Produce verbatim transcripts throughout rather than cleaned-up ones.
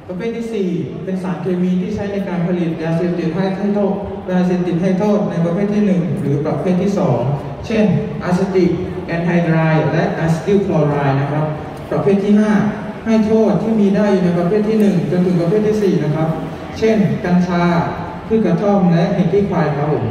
ประเภทที่สี่เป็นสารเคมีที่ใช้ในการผลิตยาเสพติดให้โทษยาเสพติดให้โทษในประเภทที่หนึ่งหรือประเภทที่สองเช่นอะซิติกแอนไฮไดรด์และอะซิติลคลอไรด์นะครับประเภทที่ห้าให้โทษที่มีได้อยู่ในประเภทที่หนึ่งจนถึงประเภทที่สี่นะครับเช่นกัญชาพืชกระท่อมและเฮติควายครับผม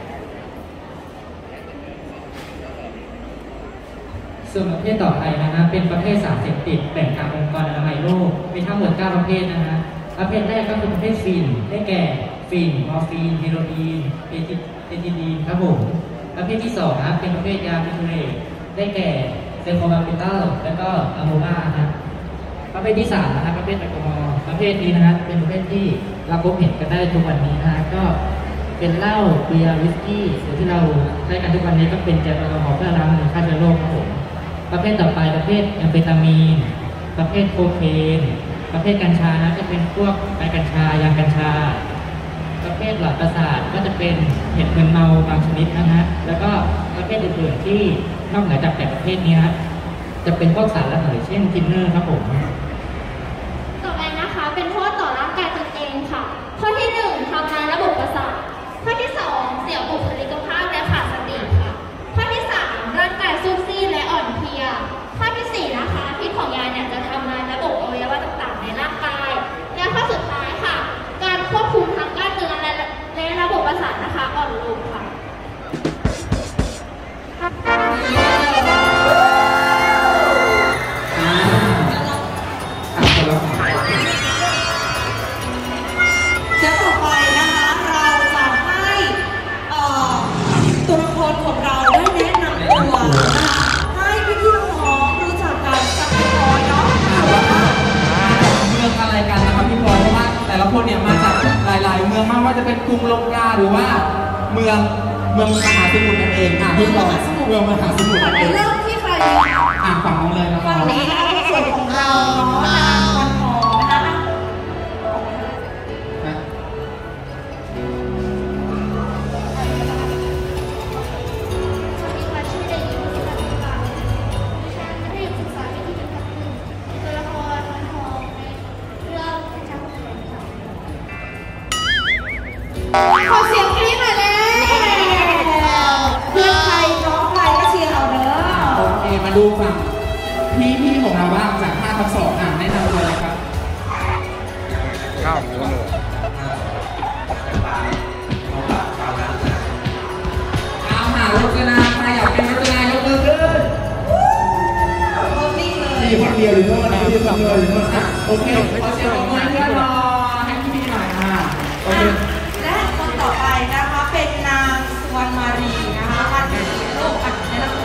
ส่วนประเภทต่อไปนะฮะเป็นประเภทสารเสพติดแบ่งตามองค์กรอนามัยโลกมีทั้งหมดเก้าประเภทนะฮะประเภทแรกก็คือประเภทฟินได้แก่ฟินมอร์ฟีนเฮโรอีนเอทิลีนครับผมประเภทที่สองนะเป็นประเภทยาพิทูเรตได้แก่เซโคบาปิตัลและก็อะโมมานะประเภทที่สามนะครับประเภทแอลกอฮอล์ประเภทนี้นะฮะเป็นประเภทที่เราพบเห็นกันได้ทุกวันนี้นะฮะก็เป็นเหล้าเบียร์วิสกี้หรือที่เราใช้กันทุกวันนี้ก็เป็นเจลแอลกอฮอล์เพื่อล้างมือฆ่าเชื้อโรคครับผมประเภทต่อไปประเภทแอมเฟตามีนประเภทโคเคนประเภทกัญชานะจะเป็นพวกใบกัญชายางกัญชาประเภทหลอดประสาทก็จะเป็นเห็ดมึนเมาบางชนิดนะฮะแล้วก็ประเภทอื่นๆที่นอกเหนือจากแปดประเภทนี้ฮะจะเป็นพวกสารระเหยเช่นทินเนอร์ครับผมต่อไปนะคะเป็นโทษต่อร่างกายตนเองค่ะข้อที่หนึ่งทำลายระบบประสาทข้อที่สองเสียบุคลิกภาพและขาดสติค่ะข้อที่สามร่างกายซุบซี่และอ่อนเพลียข้อที่สี่นะคะพิษของยาเนี่ยจะทำลายระบบอวัยวะต่างๆในร่างกายและข้อสุดท้ายค่ะการควบคุมทางกล้ามเนื้อและและระบบประสาทนะคะอ่อนลงค่ะเดี๋ยวต่อไปนะคะเราจะให้ตัวละครของเราได้แนะนำตัวนะคะให้พี่ๆน้องๆรู้จักกันสักน้อยเนาะเมืองอะไรกันนะครับพี่พลอยเพราะว่าแต่ละคนเนี่ยมาจากหลายๆเมืองมากว่าจะเป็นกรุงลงกาหรือว่าเมืองเมืองมหาสมุทรนั่นเองค่ะพี่พลอยเมืองมหาสมุทรนั่นเองเริ่มที่ใครอ่านฝั่งน้องเลยนะครับฝั่งนี้นะคะส่วนของเราเนาะนางวันหอมนะคะขอเสียงกรี๊ดหน่อยแล้วเพื่อนใครน้องใครก็เชียร์เราเด้อโอเคมาดูฝั่งพี่พี่ของเราบ้างจากห้าทับสองอ่านแนะนำตัวเลยครับข้าวหมูหนูเอาหารจนาใครอยากเป็นรจนายกมือขึ้นนี่คนเดียวหรือว่านี่คนเดียวหรือว่าโอเคขอเสียงปรบมือเพื่อนรอให้พี่ๆหน่อยอ่ะโอเคและคนต่อไปนะคะเป็นนางสุวรรณมารีนะคะวันนี้โลกอันนี้นะ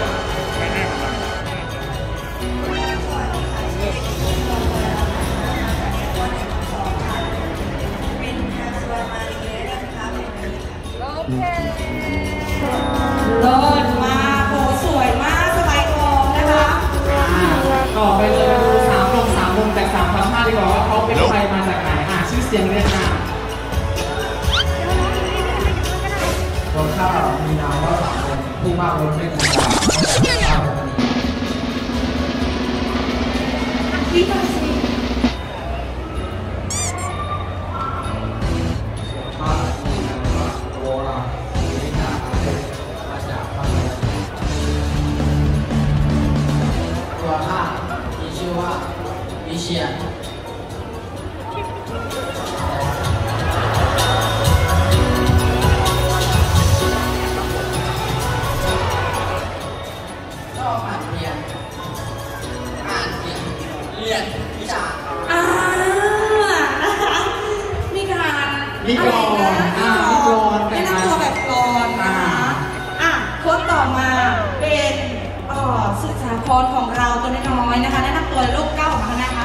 เลิศมากโหสวยมากสบายคอนะคะต่อไปเลยมาดูสามลงสามลงแต่สามพันห้าดีกว่าว่าเขาเป็นใครมาจากไหนอ่ะชื่อเสียงเรียกค่ะตัวข้ามีนามว่าสามคนผู้มากรถไม่ธรรมดาพี่มาสิตัวข้ามีชื่อว่าวิเชียรอ่ามีการมีกรอนอ่ามีกรอนแนะนำตัวแบบกรอนนะคะอ่ะคนต่อมาเป็นเอ่อสุดสาครของเราตัวน้อยๆนะคะแนะนำตัวลูกเก้าออกมานะคะ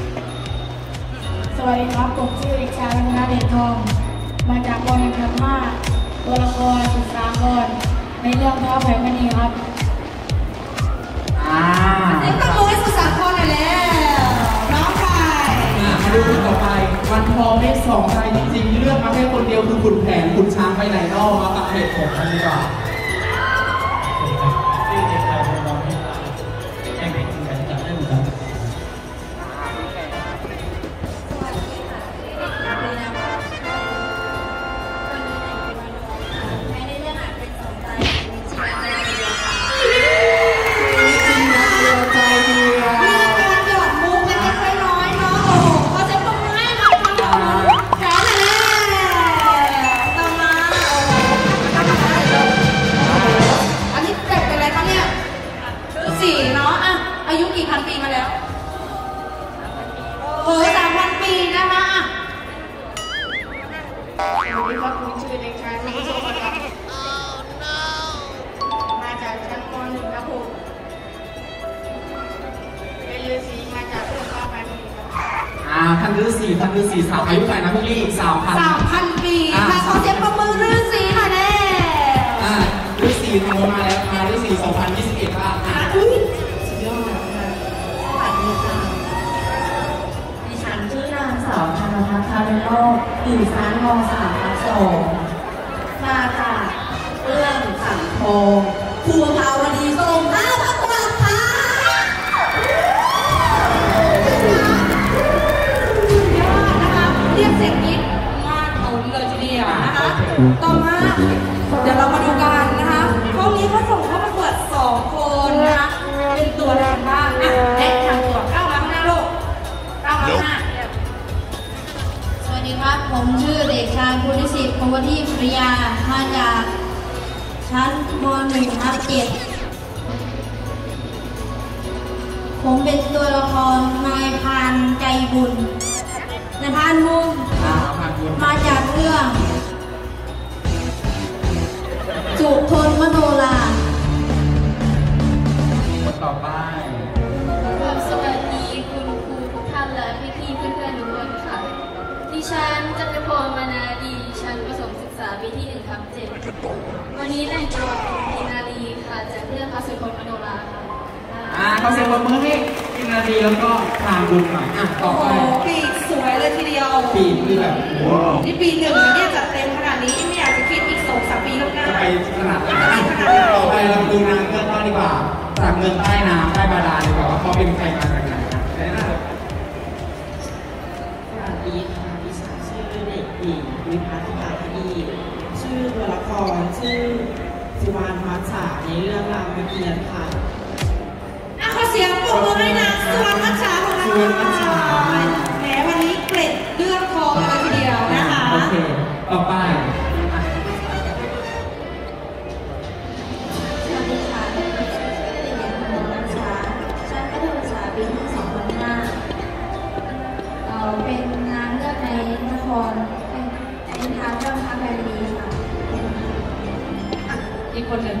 สวัสดีครับผมชื่อเด็กชายรัตนเดชทองมาจากวงการธรรมะตัวละครสุดสาครในเรื่องท้าวแผ่นมณีครับอ่าเด็กตะโกนสุดสาครหน่อยแล้วน้องใครมาดูคนต่อไปวันทองไม่สองใจจริงๆเลือกมาแค่คนเดียวคือขุนแผนขุนช้างไปไหนนอกมากับเหตุผลกันดีกว่าที่เด็กชายคนน้องที่แจ้งเด็กแจ้งจับได้หมดครับฤาษีพันฤาษีสามอายุเท่าไหร่นะพี่ลี่สามพันสามพันปีค่ะขอเสียงปรบมือฤาษีค่ะแน่อ่าฤาษีทำมาแล้วมาฤาษีสองพันยี่สิบเอ็ดค่ะอ่าอุ้ยสุดยอดค่ะสวัสดีค่ะดิฉันชื่อนางสาวธนภัทรคาเรโลอยู่ชั้นม.สามทับสองมาจากเรื่องสังคมครูภาวดีทรงหน้าประกวดค่ะสุดยอดนะคะเรียกเสียงกิ๊กมากเอาเลยทีเดียวนะคะต่อมาเดี๋ยวเรามาดูกันนะคะห้องนี้เขาส่งเข้าประกวดสองคนนะคะเป็นตัวอะไรบ้างอ่ะแนะนำตัวเข้ามาข้างหน้าลูกเข้ามาข้างหน้าสวัสดีครับผมชื่อเด็กชายภูริศิษฐ์พวทีปริยามาจากชั้นม หนึ่งทับเจ็ดผมเป็นตัวละครนายพานใจบุญนายพานมุ่งมาจากเรื่องจุทนมโนราต่อไปสวัสดีคุณครูทุกท่านและพี่ๆเพื่อนๆทุกคนค่ะดิฉันจันทพรมานาดีชั้นประถมศึกษาปีที่หนึ่งทับเจ็ดวันนี้แต่งตัวเป็นกินารีค่ะจากเรื่องพระสุทนมโนราค่ะอ่าเขาเซ็นปรบมือให้กินารีแล้วก็ทางบุญหน่อยอ่ะต่อไปปีกสวยเลยทีเดียวปีกคือแบบนี่ปีหนึ่งแล้วเนี่ยจัดเต็มขนาดนี้ไม่อยากจะคิดอีกสองสามปีแล้วนะไปขนาดนั้นต่อไปเราดูนางเงือกบ้างดีกว่าจากเมืองใต้น้ำใต้บาดาลดีกว่าว่าเขาเป็นใครมาจากไหนครับได้น่าเลยสวัสดีค่ะดิฉันชื่อเด็กหญิงวิภาธิภาคดีชื่อตัวละครชื่อสิวานมัชฉาในเรื่องรามเกียรติ์ค่ะอ่ะขอเสียงปรบมือให้นะสิวานมัชฉาของเราแหมวันนี้เกล็ดเลือดคอเลยทีเดียวนะคะโอเคต่อไปเป็นนางเลือกในนครเป็นเป็นทางเรื่องพระแผ่นดินค่ะอีกคนหนึ่ง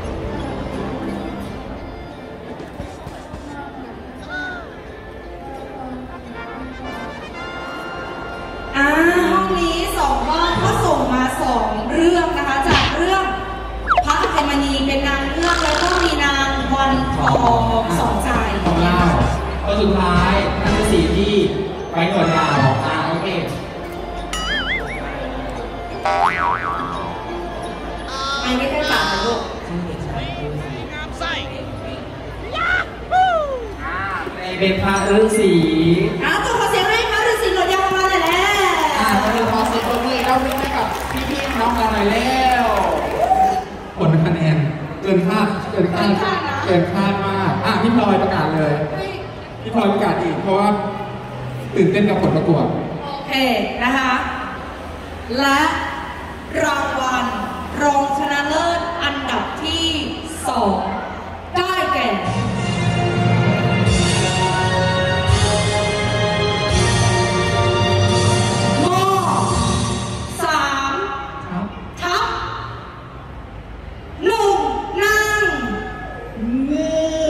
อ่าห้องนี้สองห้องก็ส่งมาสองเรื่องนะคะจากเรื่องพระอภัยมณีเป็นนางเลือกแล้วก็มีนางวันทองสองใจของเราคนสุดท้ายนั่นคือสีที่ไว้หนวดยาวอ่าโอเคไม่ไม่ได้ปากนะลูกเป็นพระฤาษีอ่าตัวขอเสียงให้พระฤาษีหนวดยาวมาเลยแหละอ่าตัวขอเสียงตัวนี้เราวิ่งให้กับพี่ๆน้องเราหน่อยแล้วผลคะแนนเกินคาดเกินคาดเกินคาดมากอ่ะพี่พลอยประกาศเลยพี่พลอยประกาศอีกเพราะว่าตื่นเต้นกับผลประกวดโอเคนะคะและรางวัลรองชนะเลิศอันดับที่สองได้แก่ม.สามทับหนึ่งนางเงื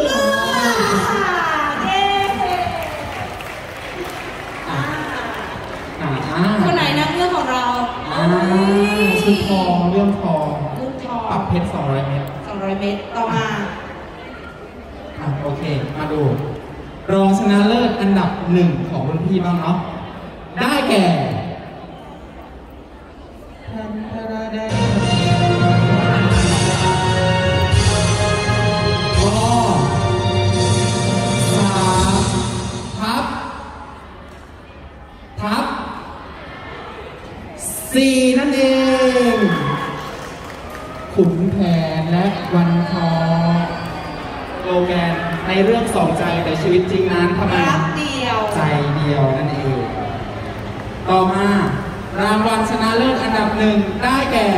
อกคนไหนนักเรื่องของเราชุดทองเรื่องทองปรับเพชรสองร้อยเมตรสองร้อยเมตรต่อมาอ่ะโอเคมาดูรองชนะเลิศอันดับหนึ่งของรุ่นพี่บ้างเนาะได้แก่วสามทับทับสี่นั่นเองขุนแผนและวันทองโลแกนในเรื่องสองใจแต่ชีวิตจริงนั้นทำไมรักเดียวใจเดียวนั่นเองต่อมารางวัลชนะเลิศอันดับหนึ่งได้แก่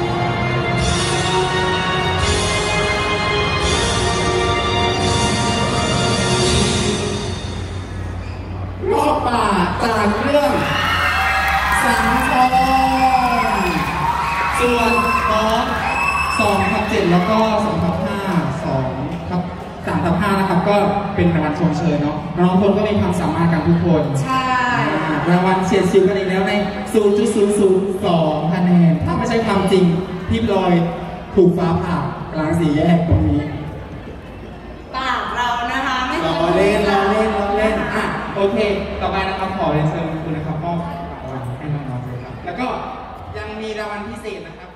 รอบป่าจากเรื่องสังทองส่วนน้องสองทับเจ็ดแล้วก็สองทับห้าสองทับสามทับห้านะครับก็เป็นรางวัลชมเชยเนาะน้องคนก็มีความสามารถกันทุกคนใช่รางวัลเฉียดชิวกันอีกแล้วใน ศูนย์จุดศูนย์ศูนย์สอง คะแนนถ้าไม่ใช่ความจริงพี่พลอยถูกฟ้าผ่ากลางสี่แยกตรงนี้ปากเรานะคะไม่รอเล่นรอเล่นรอเล่นอ่ะโอเคต่อไปนะครับขอเรียนเชิญคุณนะครับมอบรางวัลให้น้องๆเลยครับแล้วก็ยังมีรางวัลพิเศษนะครับ